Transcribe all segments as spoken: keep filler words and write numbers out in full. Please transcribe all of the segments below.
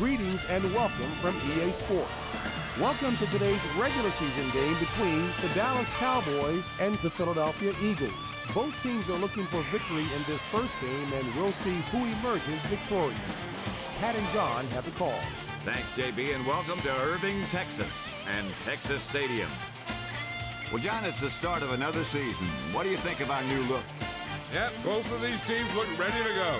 Greetings and welcome from E A Sports. Welcome to today's regular season game between the Dallas Cowboys and the Philadelphia Eagles. Both teams are looking for victory in this first game, and we'll see who emerges victorious. Pat and John have the call. Thanks, J B, and welcome to Irving, Texas, and Texas Stadium. Well, John, it's the start of another season. What do you think of our new look? Yep, both of these teams look ready to go.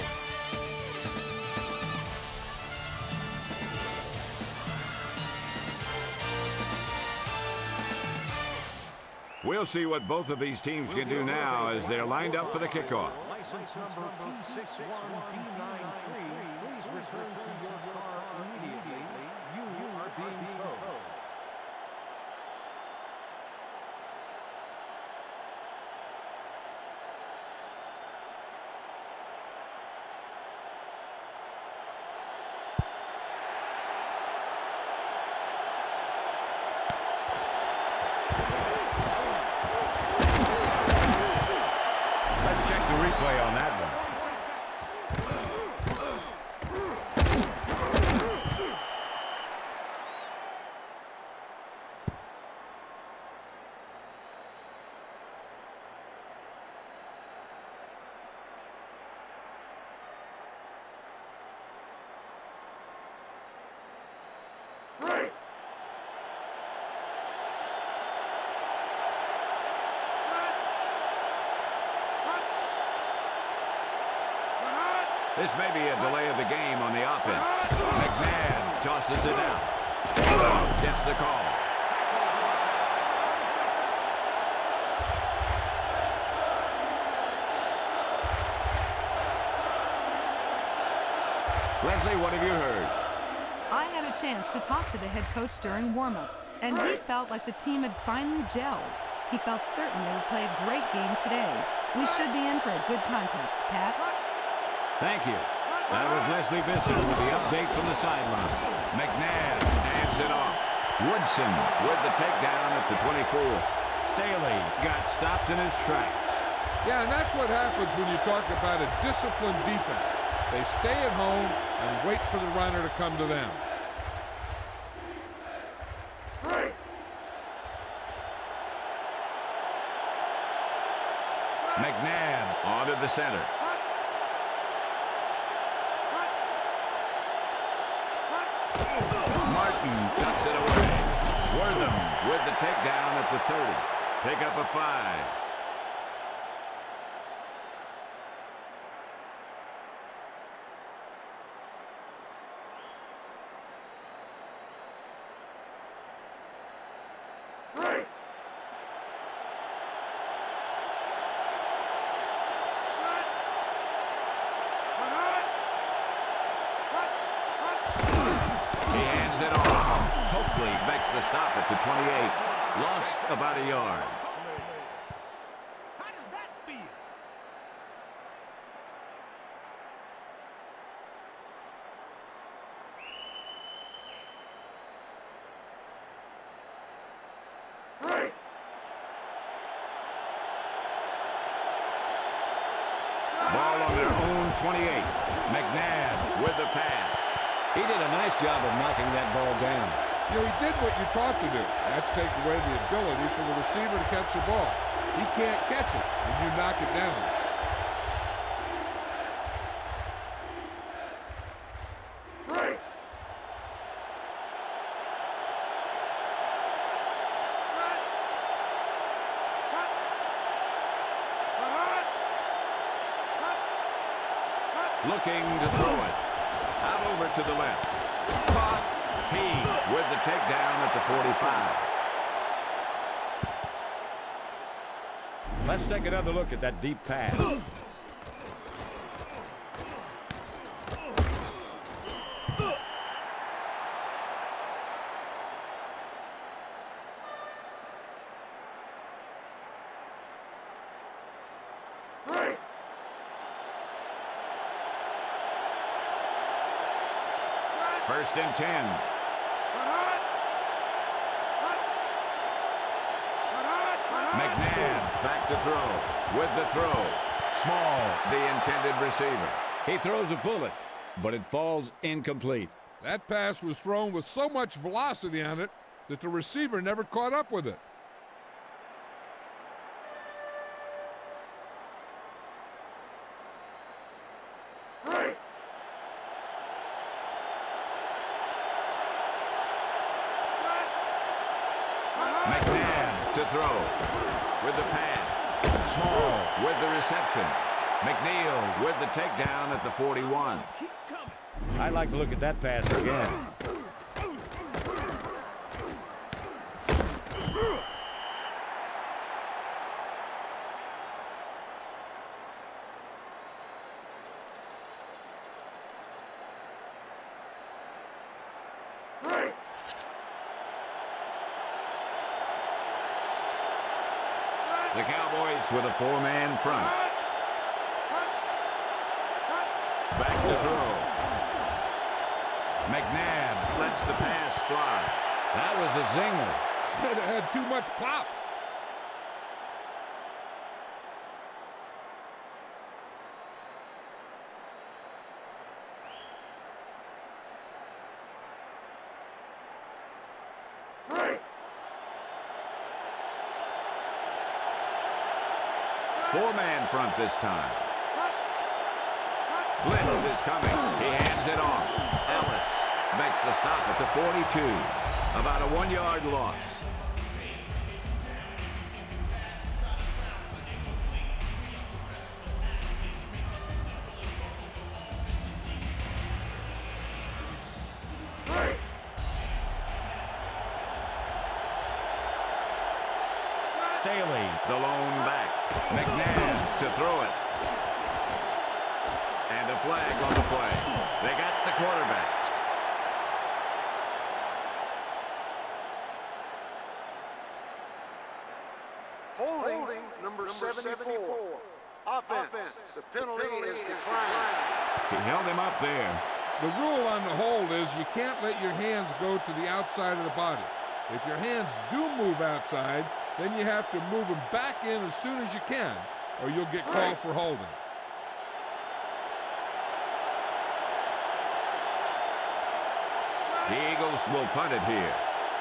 We'll see what both of these teams can do now as they're lined up for the kickoff. License number P six one B nine three. Please return to your car immediately. You are being towed. Replay on that one. This may be a delay of the game on the offense. McNabb tosses it out. Staley gets the call. Leslie, what have you heard? I had a chance to talk to the head coach during warm-ups, and he felt like the team had finally gelled. He felt certain they would play a great game today. We should be in for a good contest, Pat. Thank you. That was Leslie Visser with the update from the sideline. McNabb hands it off. Woodson with the takedown at the twenty-four. Staley got stopped in his tracks. Yeah, and that's what happens when you talk about a disciplined defense. They stay at home and wait for the runner to come to them. McNabb onto the center. Martin tucks it away. Wortham with the takedown at the thirty. Pick up a five. Makes the stop at the twenty-eight. Lost about a yard. How does that feel? Ball on their own twenty-eight. McNabb with the pass. He did a nice job of knocking that ball down. You know, he did what you taught to do. That's take away the ability for the receiver to catch the ball. He can't catch it when you knock it down. Looking to throw it. Out over to the left. Caught. He with the takedown at the forty-five. Let's take another look at that deep pass. First and ten. McNabb back to throw. With the throw. Small, the intended receiver. He throws a bullet, but it falls incomplete. That pass was thrown with so much velocity on it that the receiver never caught up with it. McNabb to throw with the pass. Small with the reception. McNeil with the takedown at the forty-one. I'd like to look at that pass again. The Cowboys with a four-man front. Back to throw. McNabb lets the pass fly. That was a zinger. It had too much pop. Four-man front this time. Blitz is coming. He hands it off. Ellis makes the stop at the forty-two. About a one-yard loss. Staley, the lone back. McNabb to throw it. And a flag on the play. They got the quarterback. Holding, Holding number, number seventy-four. Offense. Offense. The penalty, penalty is declined. He held him up there. The rule on the hold is you can't let your hands go to the outside of the body. If your hands do move outside, then you have to move them back in as soon as you can, or you'll get called for holding. The Eagles will punt it here.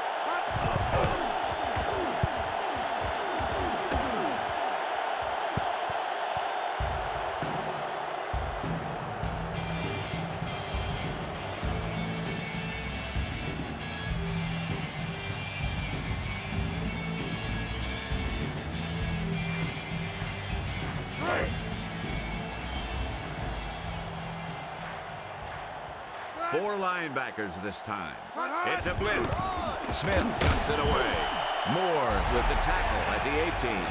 Four linebackers this time. It's a blitz. Smith cuts it away. Moore with the tackle at the eighteen.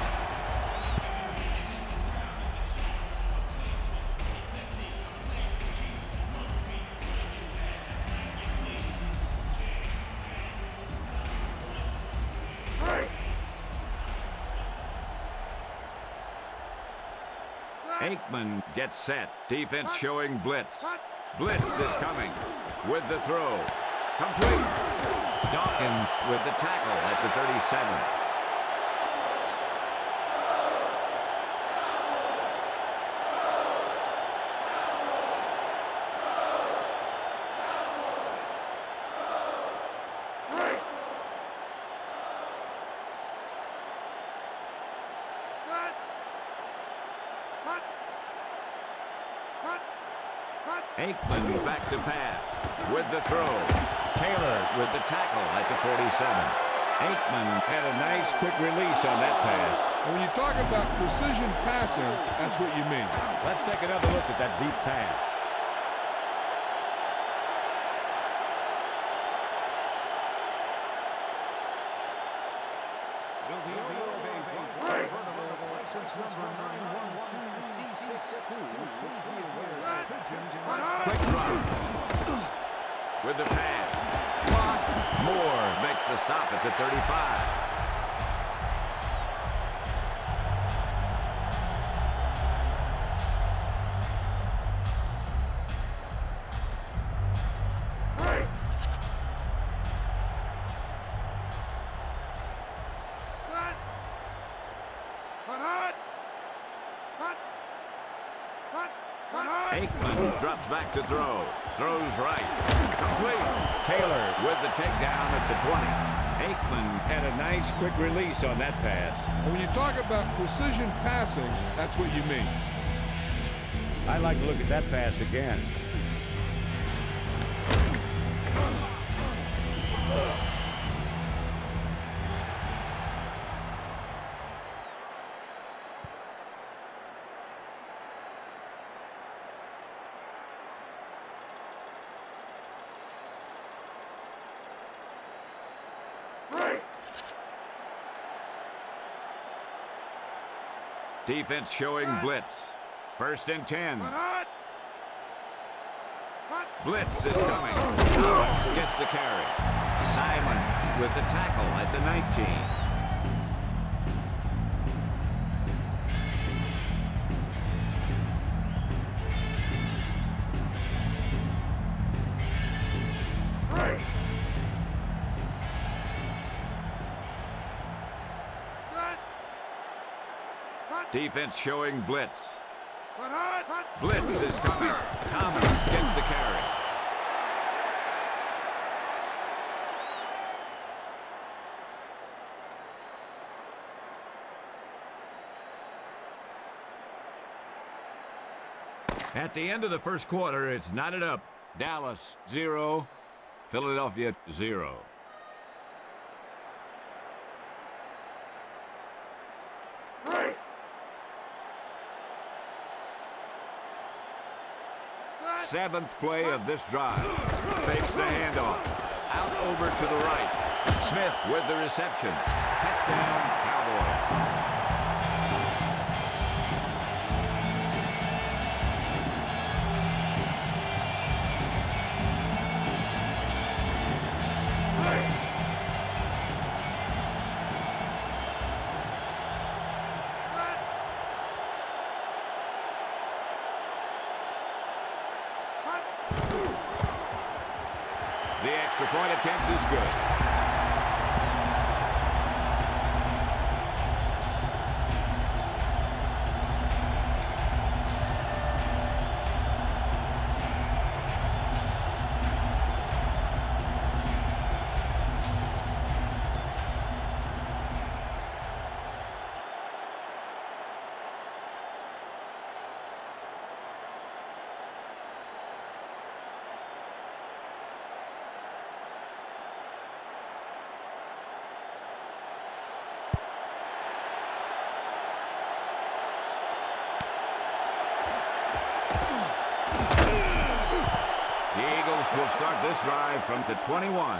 Aikman gets set. Defense showing blitz. Blitz is coming with the throw. Complete. Dawkins with the tackle at the thirty-seven. Aikman back to pass with the throw. Taylor with the tackle at the forty-seven. Aikman had a nice quick release on that pass. When you talk about precision passing, that's what you mean. Let's take another look at that deep pass. Quick drop. With the pass. Moore makes the stop at the thirty-five. Aikman drops back to throw. Throws right. Taylor with the takedown at the twenty. Aikman had a nice quick release on that pass. When you talk about precision passing, that's what you mean. I'd like to look at that pass again. Defense showing blitz. First and ten. Blitz is coming. Thomas gets the carry. Simon with the tackle at the nineteen. Defense showing blitz. Blitz is coming. Thomas gets the carry. At the end of the first quarter, it's knotted up. Dallas, zero. Philadelphia, zero. Seventh play of this drive. Fakes the handoff. Out over to the right. Smith with the reception. Touchdown, Cowboys. The extra point attempt is good. Will start this drive from the twenty-one.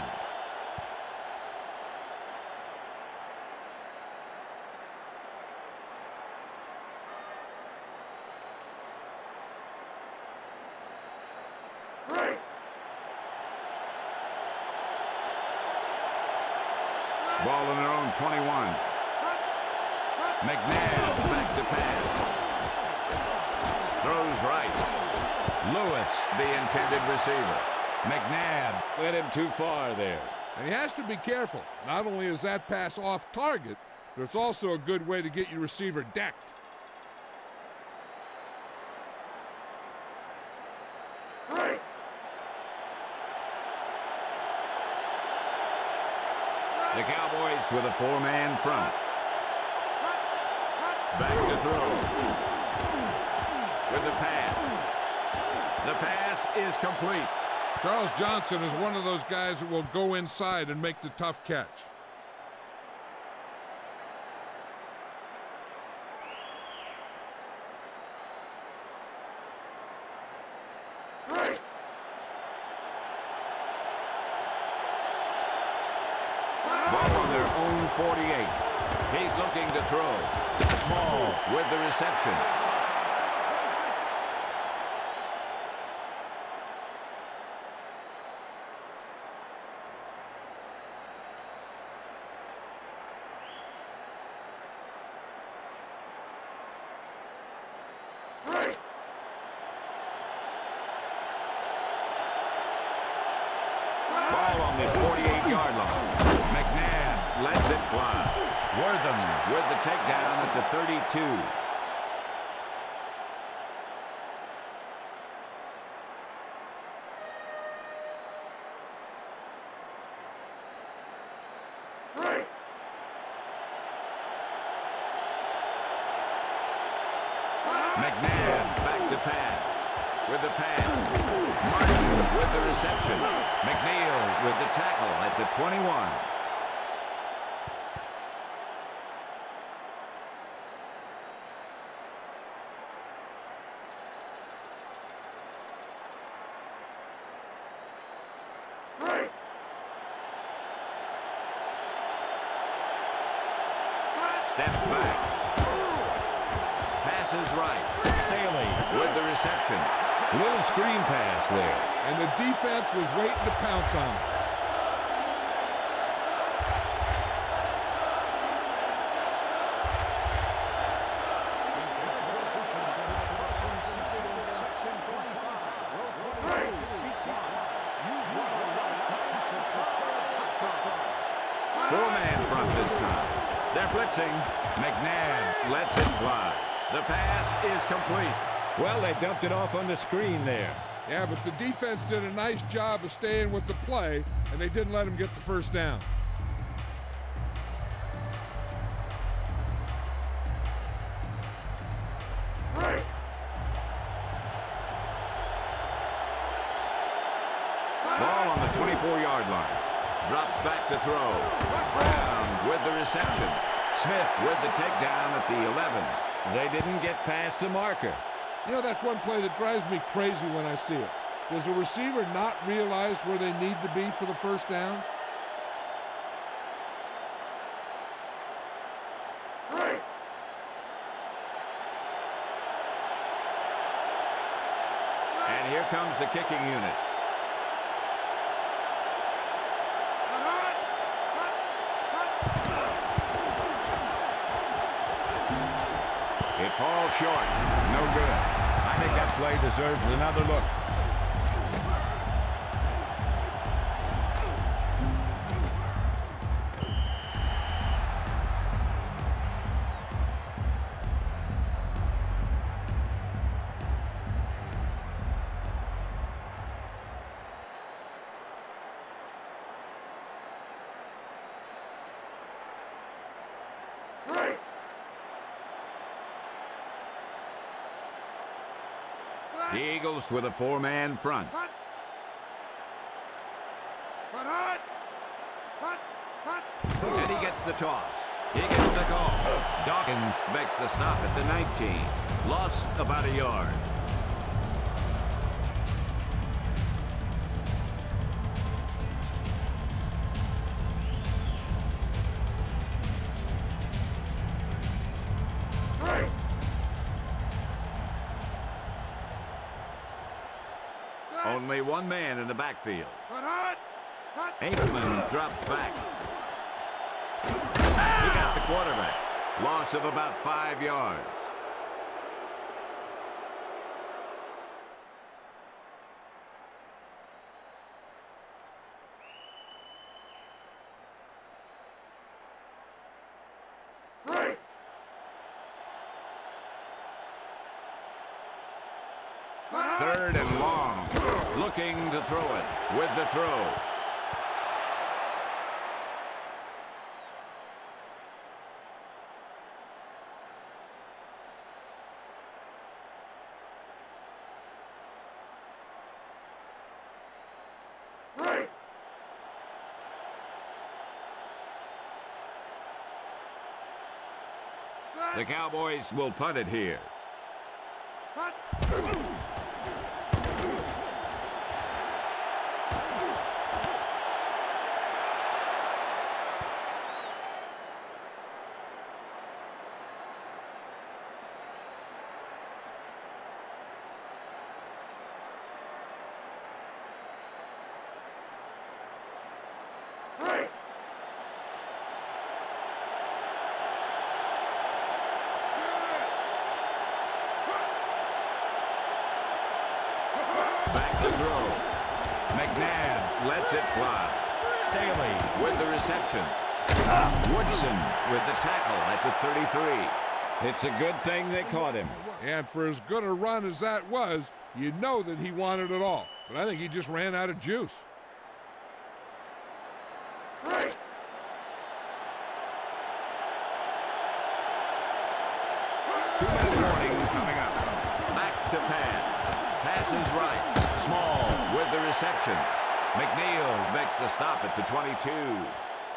Ball on their own twenty-one. McNabb back to pass. Throws right. Lewis, the intended receiver. McNabb led him too far there. And he has to be careful. Not only is that pass off target, but it's also a good way to get your receiver decked. The Cowboys with a four-man front. Back to throw. With the pass. The pass is complete. Charles Johnson is one of those guys that will go inside and make the tough catch. Ball on their own forty-eight. He's looking to throw. Small with the reception. Ball on the forty-eight-yard line. McNabb lets it fly. Wortham with the takedown at the thirty-two. McNabb back to pass. With the pass. Martin with the reception. McNeil with the tackle at the twenty-one. Steps back. Passes right. Staley with the reception. Little screen pass there. And the defense was waiting to pounce on it. Four-man front this time. They're blitzing. McNabb lets it fly. The pass is complete. Well, they dumped it off on the screen there. Yeah, but the defense did a nice job of staying with the play, and they didn't let him get the first down. Ball on the twenty-four-yard line. Drops back to throw. Brown with the reception. Smith with the takedown at the eleven. They didn't get past the marker. You know, that's one play that drives me crazy when I see it. Does a receiver not realize where they need to be for the first down? And here comes the kicking unit. It falls short. No good. I think that play deserves another look. The Eagles with a four-man front. And he gets the toss. He gets the call. Dawkins makes the stop at the nineteen. Lost about a yard. Only one man in the backfield. Aikman drops back. He got the quarterback. Loss of about five yards. Third and long. Looking to throw it with the throw. The Cowboys will punt it here. Back to throw. McNabb lets it fly. Staley with the reception. Woodson with the tackle at the thirty-three. It's a good thing they caught him. And for as good a run as that was, you know that he wanted it all. But I think he just ran out of juice. to pass. Passes right. Small with the reception. McNeil makes the stop at the twenty-two.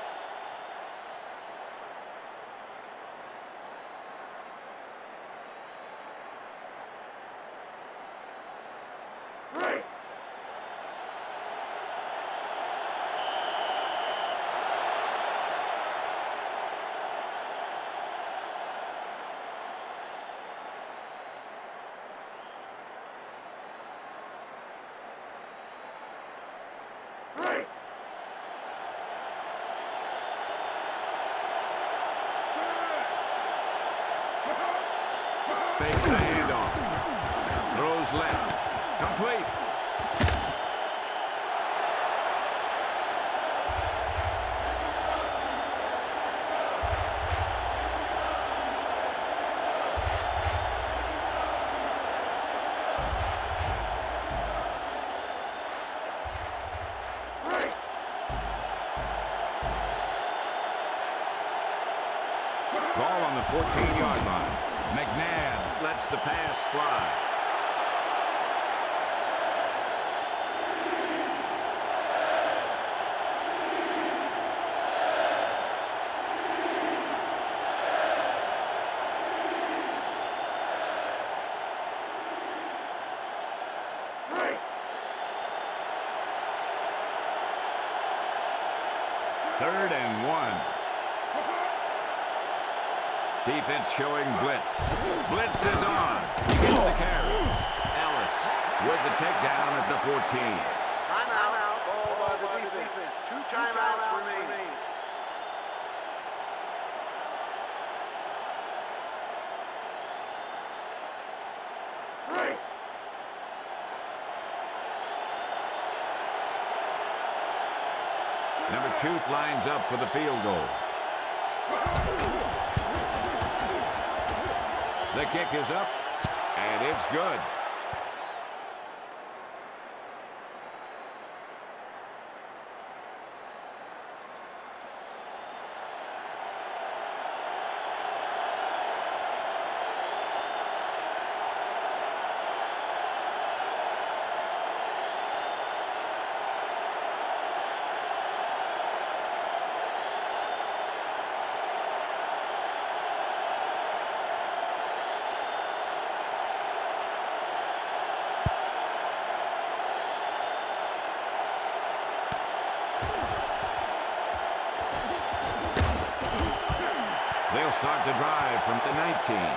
Fakes the handoff. Throws left. Complete. Ball on the fourteen-yard line. McNabb lets the pass fly. Third and one. Defense showing blitz. Blitz is on. He gets the carry. Ellis with the takedown at the fourteen. Timeout. Ball by the defense. Two timeouts remaining. Number two lines up for the field goal. The kick is up, and it's good. They'll start the drive from the nineteen.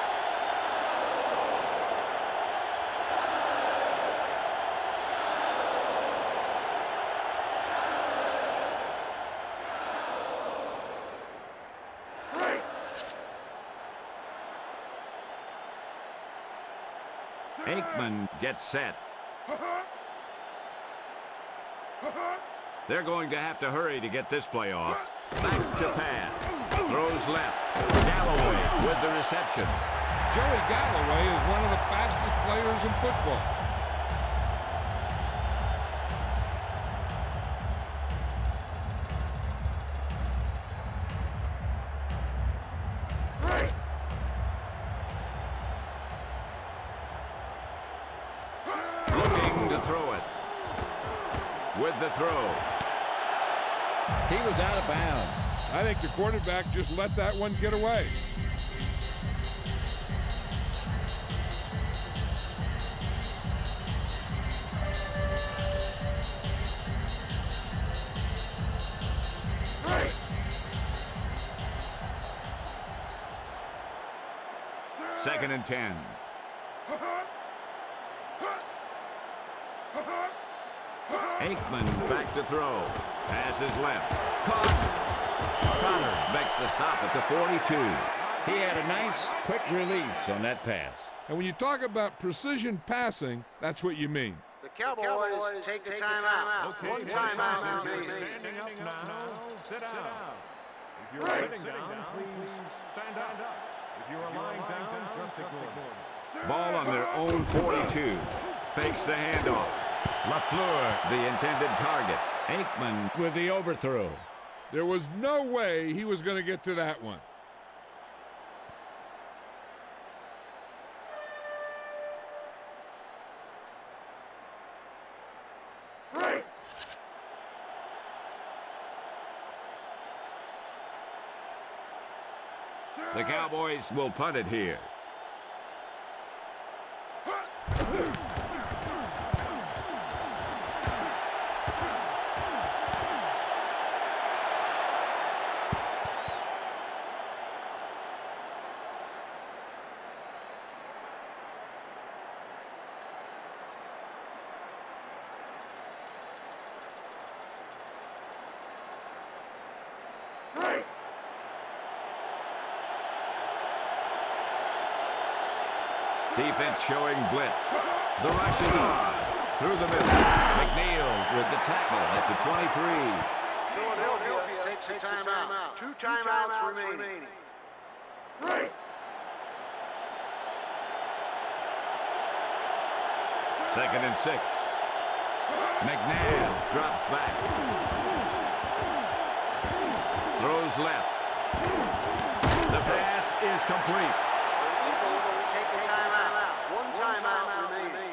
Aikman gets set. They're going to have to hurry to get this play off. Back to pass. Throws left. Galloway with the reception. Joey Galloway is one of the fastest players in football. Looking to throw it. With the throw. He was out of bounds. I think the quarterback just let that one get away. Second and ten. Aikman back to throw. Pass is left. Caught. Sonner makes the stop at the forty-two. He had a nice, quick release on that pass. And when you talk about precision passing, that's what you mean. The Cowboys, Cowboys take the timeout. Okay, One timeout timeout remaining. remaining. Standing up now. Sit down. If you're sitting down, please stand up. If you are lying down, just ignore. Ball on their own forty-two. Fakes the handoff. LaFleur, the intended target. Aikman With the overthrow. There was no way he was going to get to that one. The Cowboys will punt it here. Defense showing blitz. The rush is on. Through the middle. McNeil with the tackle at the twenty-three. Philadelphia takes a timeout. Two timeouts remaining. Right. Second and six. McNabb drops back. Throws left. The pass is complete. Timeout remaining.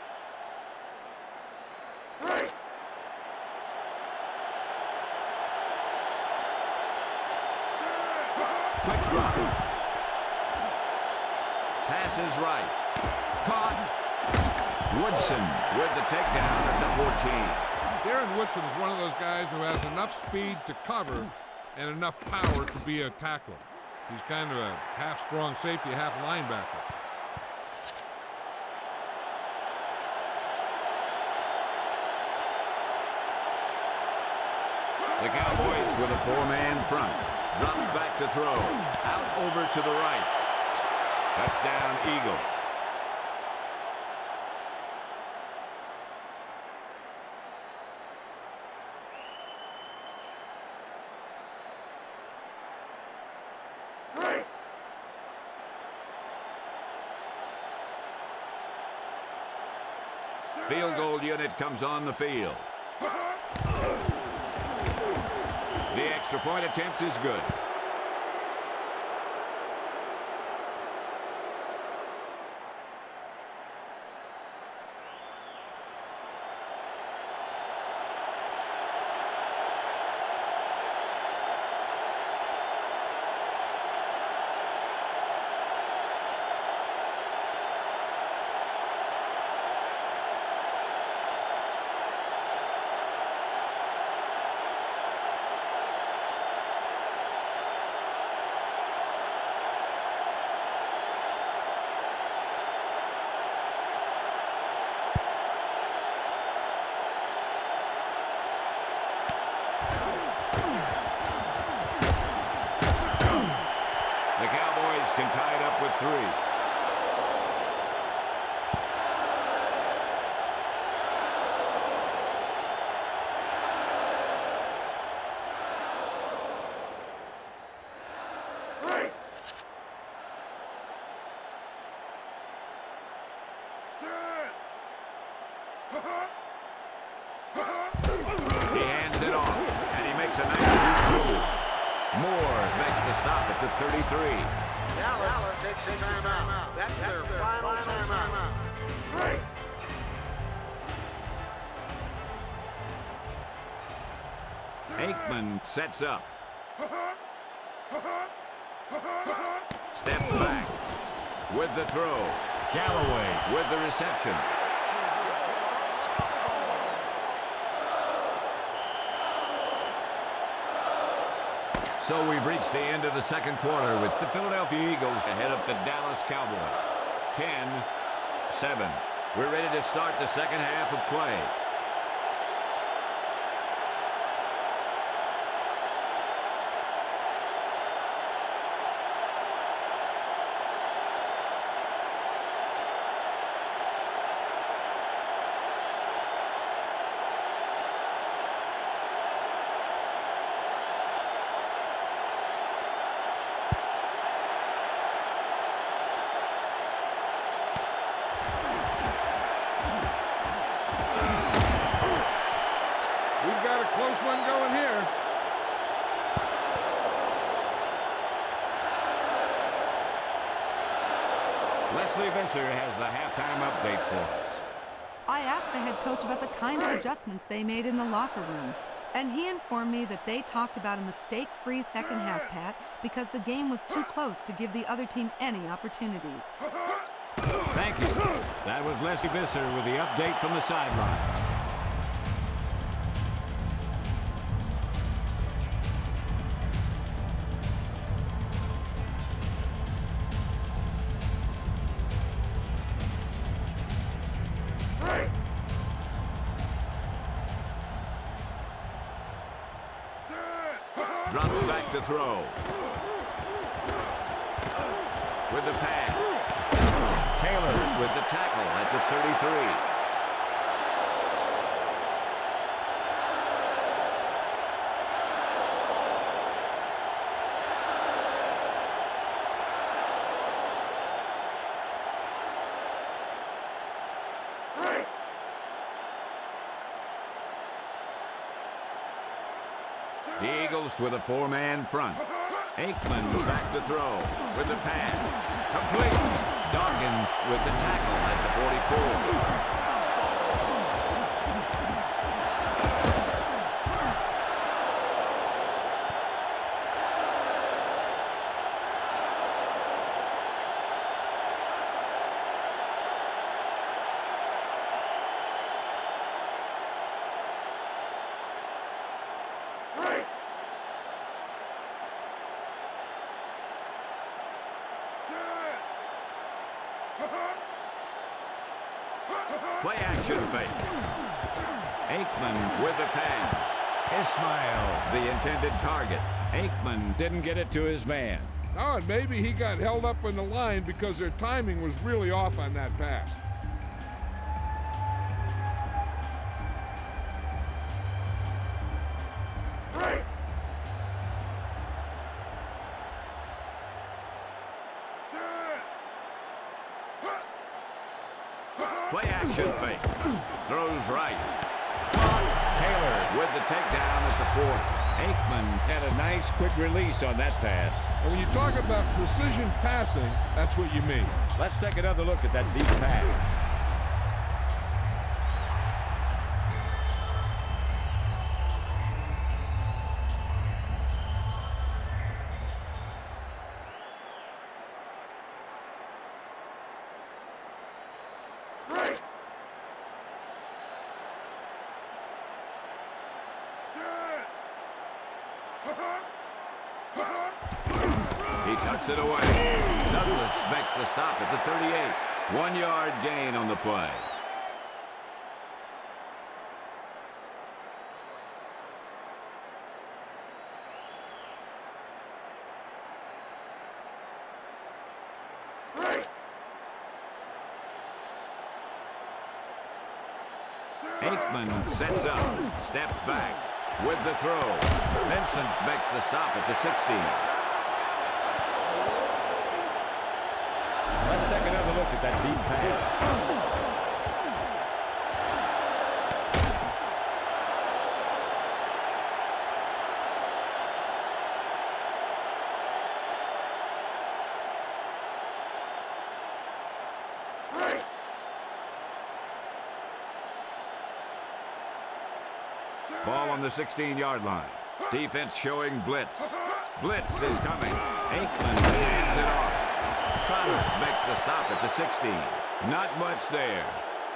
Right. Quick drop. Pass is right. Caught. Woodson with the takedown at the fourteen. Darren Woodson is one of those guys who has enough speed to cover and enough power to be a tackler. He's kind of a half-strong safety, half linebacker. The Cowboys with a four-man front. Drops back to throw. Out over to the right. Touchdown, Eagle. Right. Field goal unit comes on the field. The extra point attempt is good. Can tie it up with three. Right. He hands it off, and he makes a nice move. Moore makes the stop at the thirty-three. Dallas takes a timeout. That's, That's their, their final timeout. Right. Aikman sets up. Steps back with the throw. Galloway with the reception. So we've reached the end of the second quarter with the Philadelphia Eagles ahead of the Dallas Cowboys. ten seven. We're ready to start the second half of play. Close one going here. Leslie Visser has the halftime update for us. I asked the head coach about the kind of adjustments they made in the locker room. And he informed me that they talked about a mistake-free second half, Pat, because the game was too close to give the other team any opportunities. Thank you. That was Leslie Visser with the update from the sideline. Drops back to throw. With the pass. Taylor with the tackle at the thirty-three. The Eagles with a four-man front. Aikman back to throw with the pass. Complete. Dawkins with the tackle at the forty-four. Play action fake. Aikman with the pass. Ismail, the intended target. Aikman didn't get it to his man. Oh, and maybe he got held up in the line because their timing was really off on that pass. Play action fake. Throws right. Taylor with the takedown at the fourth. Aikman had a nice quick release on that pass. And when you talk about precision passing, that's what you mean. Let's take another look at that deep pass. He tucks it away. Douglas makes the stop at the thirty-eight. One yard gain on the play. Aikman sets up, steps back with the throw. Vincent makes the stop at the sixteen. Let's take another look at that deep pass. Ball on the sixteen-yard line. Defense showing blitz. Blitz is coming. Aikman hands it off. Trotter makes the stop at the sixteen. Not much there.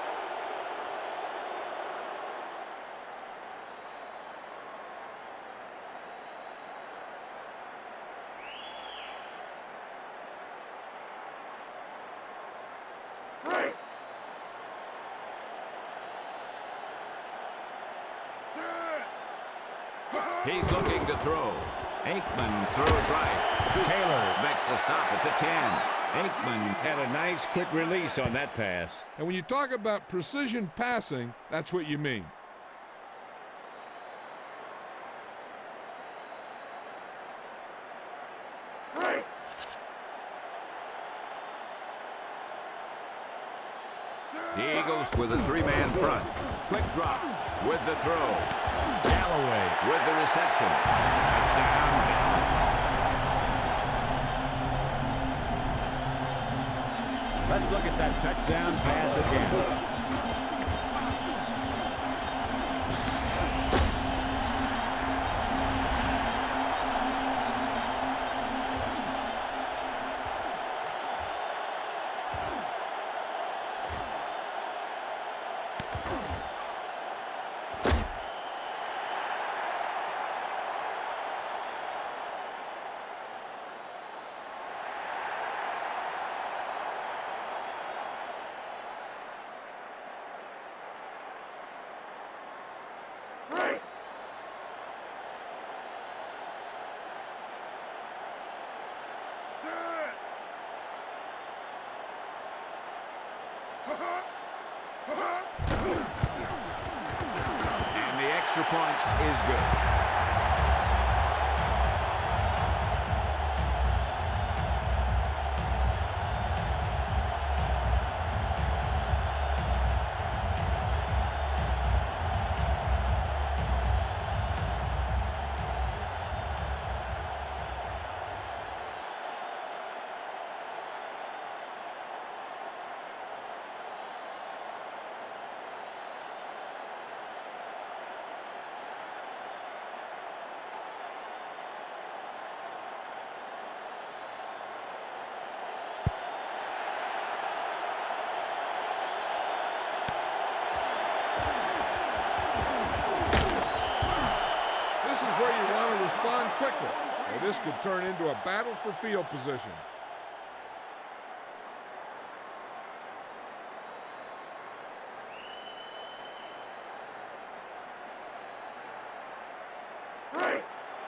He's looking to throw. Aikman throws right. Taylor makes the stop at the ten. Aikman had a nice quick release on that pass. And when you talk about precision passing, that's what you mean. The Eagles with a three-man front. Quick drop with the throw. Galloway with the reception. Touchdown, Dallas. Let's look at that touchdown pass again. And the extra point is good. Quickly, or this could turn into a battle for field position. Right.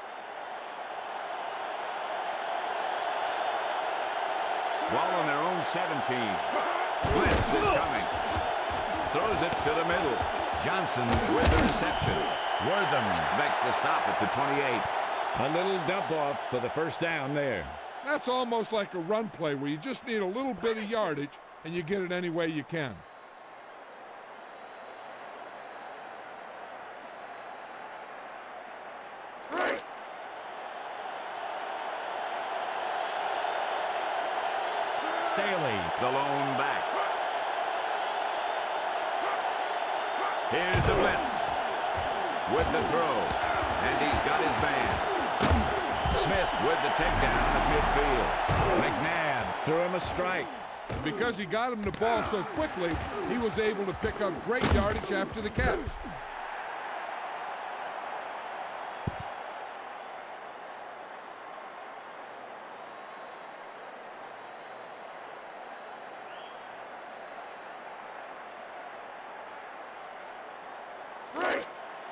Ball on their own seventeen. Blitz is coming. Throws it to the middle. Johnson with the reception. Wortham makes the stop at the twenty-eight. A little dump off for the first down there. That's almost like a run play where you just need a little bit of yardage and you get it any way you can. Right. Staley, the lone back. Here's the blitz. With the throw. And he's got his man. Smith with the takedown at midfield. McNabb threw him a strike. Because he got him the ball so quickly, he was able to pick up great yardage after the catch. Right.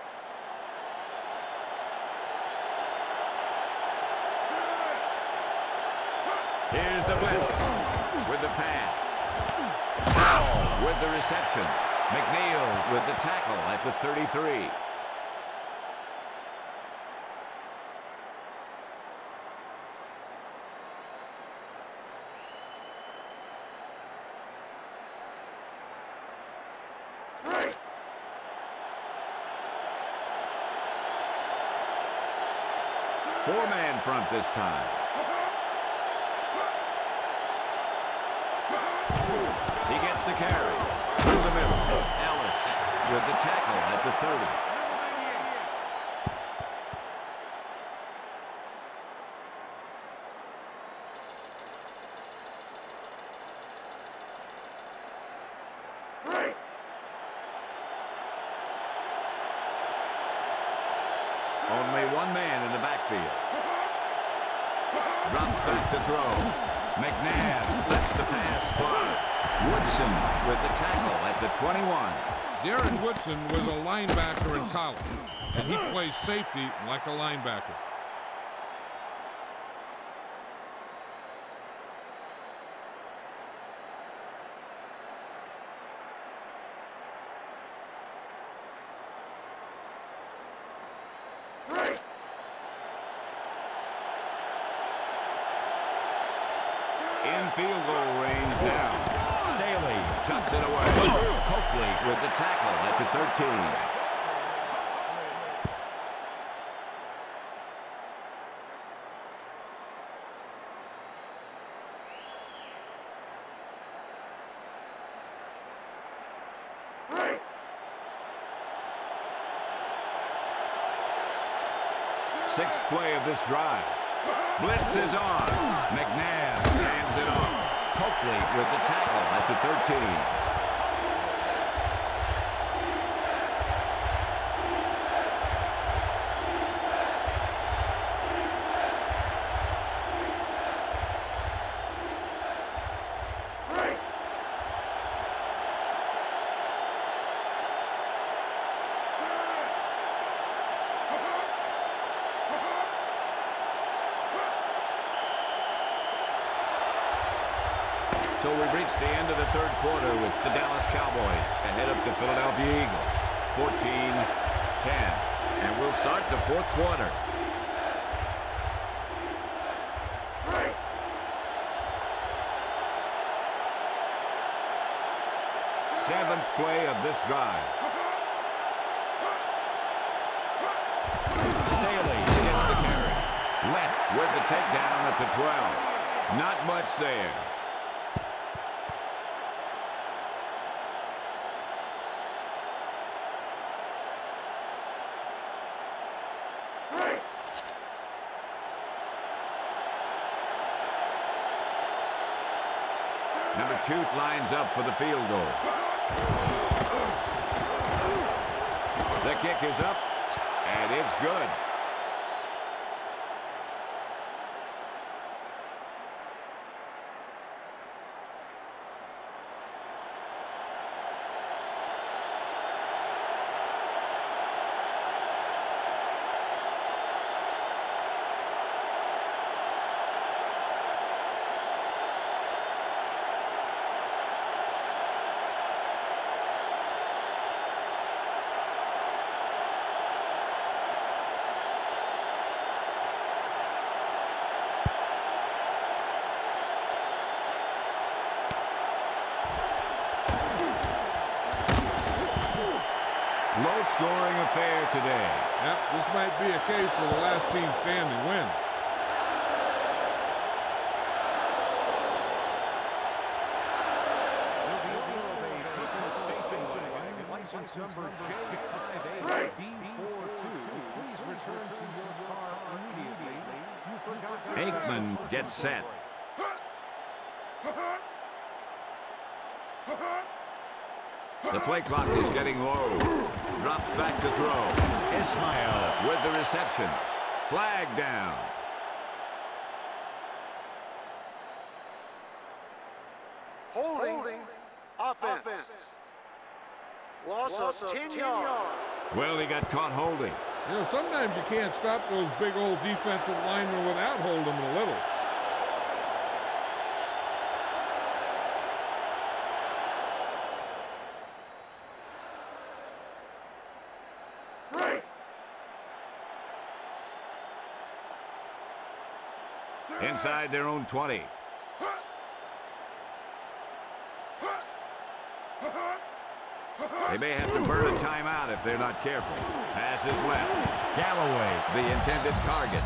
Here's the blitz with the pass. Powell with the reception. McNeil with the tackle at the thirty-three. Right. Four-man front this time. He gets the carry. Through the middle. Ellis with the tackle at the thirty. Right. Only one man in the backfield. Drops back to throw. McNabb lets the pass fly. Woodson with the tackle at the twenty-one. Darren Woodson was a linebacker in college, and he plays safety like a linebacker. Right. In field goal range now. Staley tucks it away. Coakley with the tackle at the thirteen. Right. Sixth play of this drive. Blitz is on. McNabb hands it off. Coakley with the tackle at the thirteen. Right. So we've reached the end of the third quarter with the Dallas Cowboys ahead of the Philadelphia Eagles, fourteen ten. And we'll start the fourth quarter. Seventh play of this drive. Staley gets the carry. Left with the takedown at the twelve. Not much there. Number two lines up for the field goal. The kick is up, and it's good. Low-scoring affair today. Yep, this might be a case where the last team standing wins. License number J five eight B four two. Please return to your car immediately. You forgot to Aikman gets set. The play clock is getting low. Drops back to throw. Ismail with the reception. Flag down. Holding, Holding. Offense. Offense. Loss, Loss of ten yards. Well, he got caught holding. You know, sometimes you can't stop those big old defensive linemen without holding them a little. Inside their own twenty. They may have to burn a timeout if they're not careful. Pass is left. Galloway, the intended target.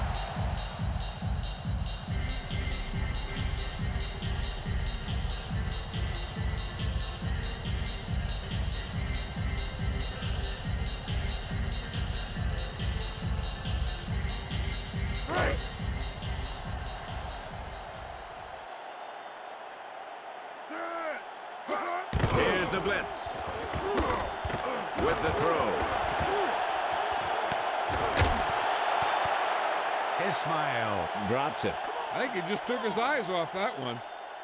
Here's the blitz. With the throw. Ismail drops it. I think he just took his eyes off that one.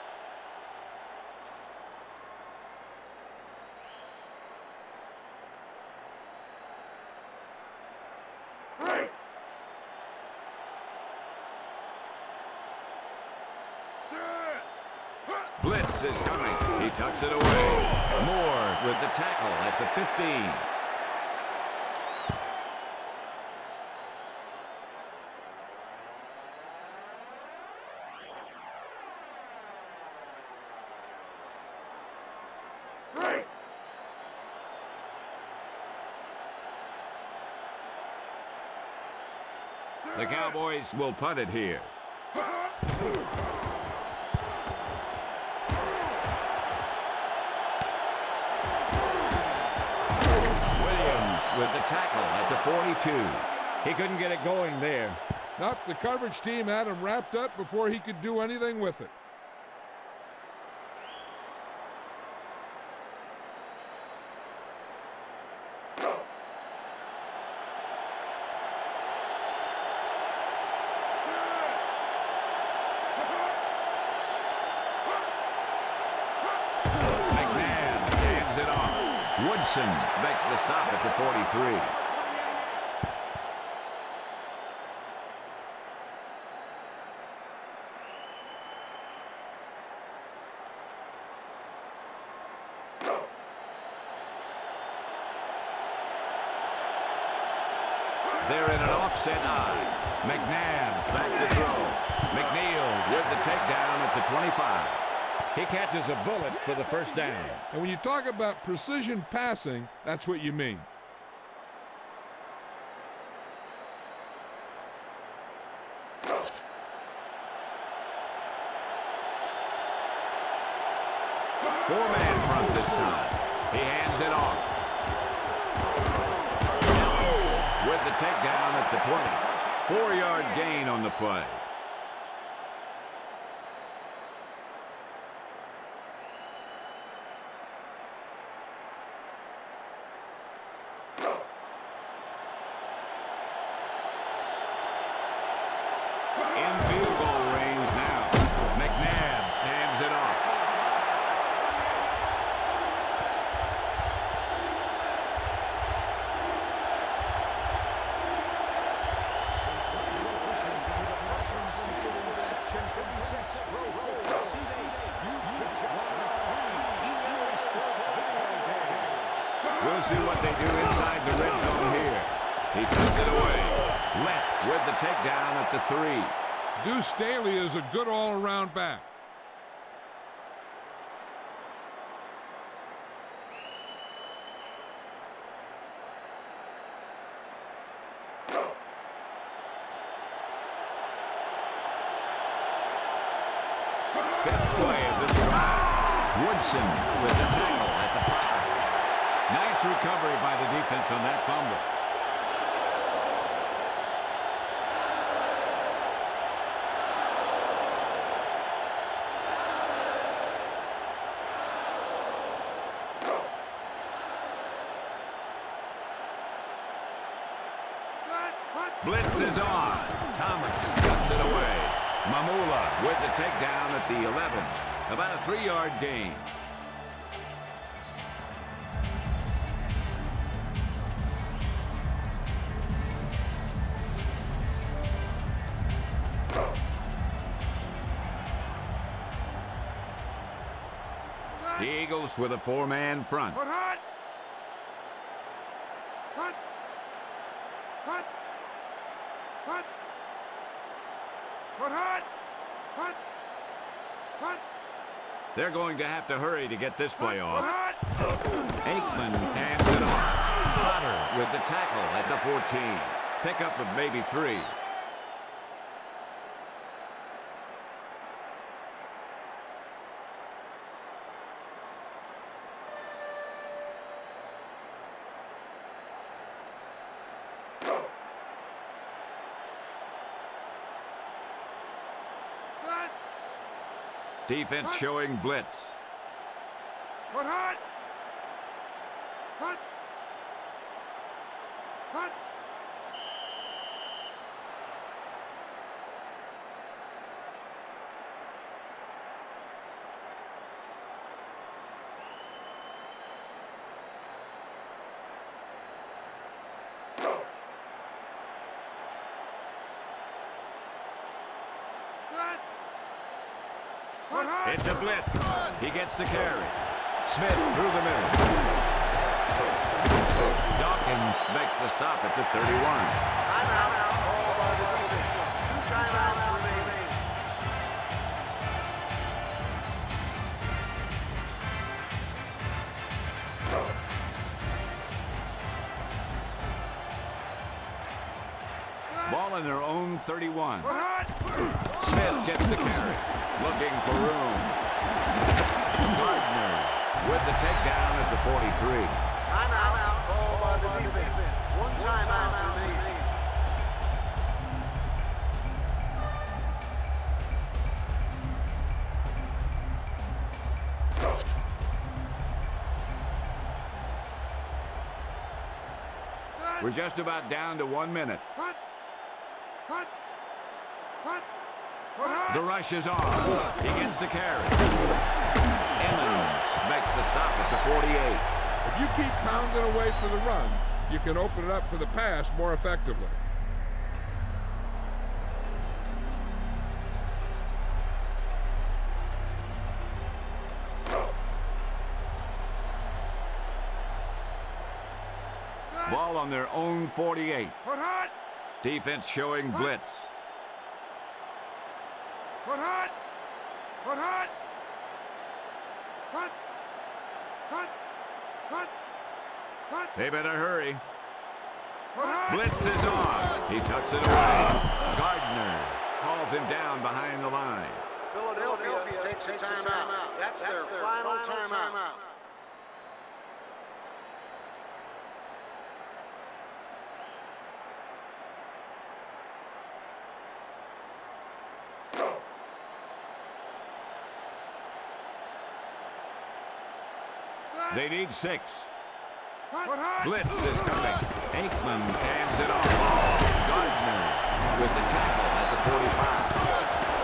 Blitz is coming. He tucks it away. Moore with the tackle at the fifteen. The Cowboys will punt it here. With the tackle at the forty-two. He couldn't get it going there. Nope, the coverage team had him wrapped up before he could do anything with it. Woodson makes the stop at the forty-three. an offset eye. McNabb back to throw. McNeil with the takedown at the twenty-five. He catches a bullet for the first down. And when you talk about precision passing, that's what you mean. Four-man front this time. He hands it off. With the takedown at the twenty. Four-yard gain on the play. In field goal range now. McNabb hands it off. We'll see what they do inside the red zone here. He tucks it away. Left with the takedown at the three. Deuce Staley is a good all-around back. Fifth play of this drive. Woodson with the tackle at the five. Nice recovery by the defense on that fumble. Blitz is on. Thomas cuts it away. Mamula with the takedown at the eleven. About a three-yard gain. The Eagles with a four-man front. Hut, hut. Hut. Hut. Hut. Hut, hut. Hut. Hut. They're going to have to hurry to get this play off. Hut. Aikman hands it off. Sutter with the tackle at the fourteen. Pickup of maybe three. Defense showing blitz. Hut, hut. Hut. Hut. It's a blitz. He gets the carry. Smith through the middle. Dawkins makes the stop at the thirty-one. Timeout. Called by the defense. Two timeouts remaining. Ball in their own thirty-one. Smith gets the carry. Looking for room. Gardner with the takedown at the forty-three. Timeout. Called by the defense. One timeout remaining. We're just about down to one minute. Hut. Hut. Hut. Hut. The rush is on. He gets the carry. Emmons makes the stop at the forty-eight. If you keep pounding away for the run, you can open it up for the pass more effectively. Ball on their own forty-eight. Hut, hut. Defense showing blitz. Put hot. Put hot. Hot. Hot. Hot. Hot. They better hurry. Put hot. Blitz is on. He tucks it away. Gardner calls him down behind the line. Philadelphia takes a timeout. That's their final timeout. They need six. Put hot. Blitz is coming. Aikman hands it off. Gardner with the tackle at the forty-five.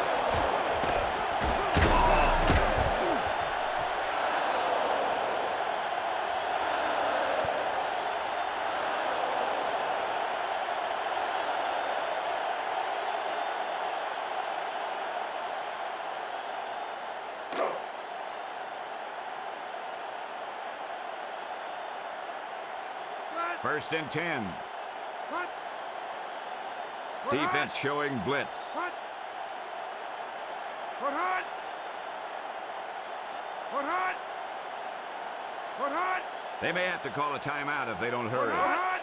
First and ten. Hot. Put Defense hot. showing blitz. Hot. Put hot. Put hot. Put hot. They may have to call a timeout if they don't Put hurry. hot.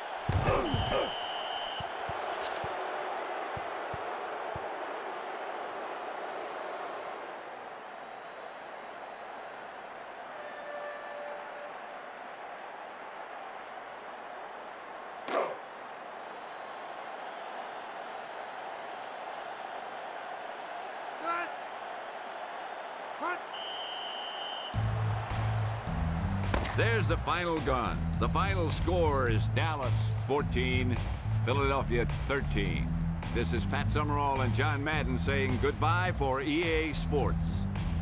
Set. Hot. There's the final gun. The final score is Dallas fourteen, Philadelphia thirteen. This is Pat Summerall and John Madden saying goodbye for E A Sports.